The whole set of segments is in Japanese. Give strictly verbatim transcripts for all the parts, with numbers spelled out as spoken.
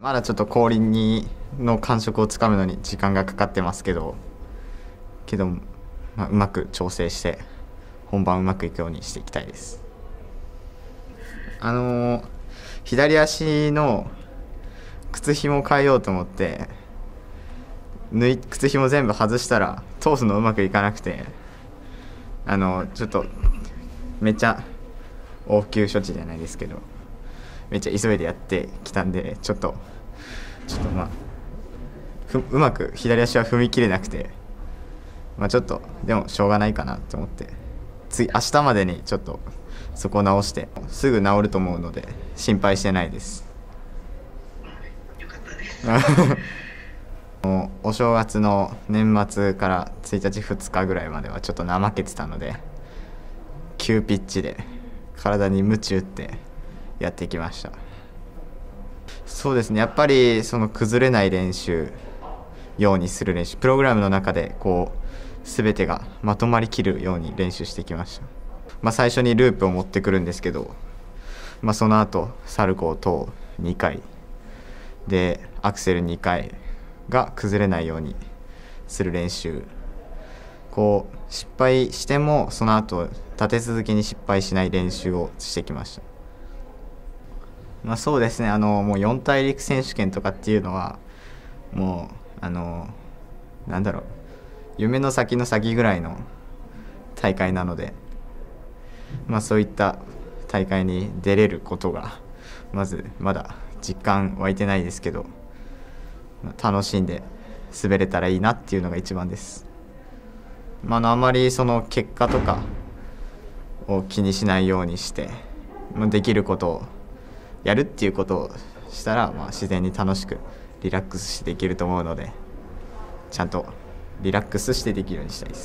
まだちょっと氷にの感触をつかむのに時間がかかってますけどけど、まあ、うまく調整して本番うまくいくようにしていきたいです。あのー、左足の靴ひもを変えようと思って縫い靴ひも全部外したら通すのうまくいかなくて、あのちょっとめっちゃ応急処置じゃないですけどめっちゃ急いでやってきたんでちょっとちょっとまあふうまく左足は踏み切れなくて、まあ、ちょっとでもしょうがないかなと思って次明日までにちょっとそこを直してすぐ治ると思うので心配してないです。 よかったですお正月の年末からついたちふつかぐらいまではちょっと怠けてたので急ピッチで体に鞭打ってやってきました。そうですね、やっぱりその崩れない練習ようにする練習、プログラムの中でこう全てがまとまりきるように練習してきました。まあ、最初にループを持ってくるんですけど、まあ、その後サルコー等にかいでアクセルにかいが崩れないようにする練習、こう失敗してもその後立て続けに失敗しない練習をしてきました。まあ、そうですね、あのもう四大陸選手権とかっていうのはもうあのなんだろう夢の先の先ぐらいの大会なので、まあ、そういった大会に出れることがまずまだ実感湧いてないですけど、楽しんで滑れたらいいなっていうのが一番です。まあ、あまりその結果とかを気にしないようにして、まあ、できることをやるっていうことをしたら、まあ、自然に楽しくリラックスしてできると思うのでちゃんとリラックスしてできるようにしたいです。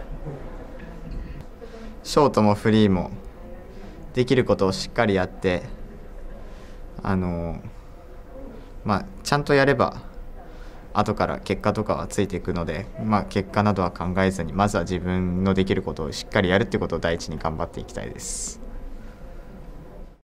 ショートもフリーもできることをしっかりやってあのまあちゃんとやれば後から結果とかはついていくので、まあ、結果などは考えずにまずは自分のできることをしっかりやるってことを第一に頑張っていきたいです。